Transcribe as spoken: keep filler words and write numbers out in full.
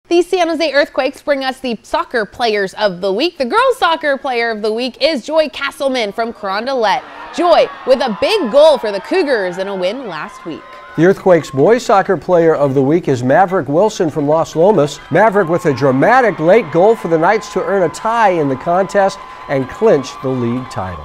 The San Jose Earthquakes bring us the soccer players of the week. The girls soccer player of the week is Joy Casselman from Carondelet. Joy with a big goal for the Cougars in a win last week. The Earthquakes boys soccer player of the week is Maverick Wilson from Los Lomas. Maverick with a dramatic late goal for the Knights to earn a tie in the contest and clinch the league title.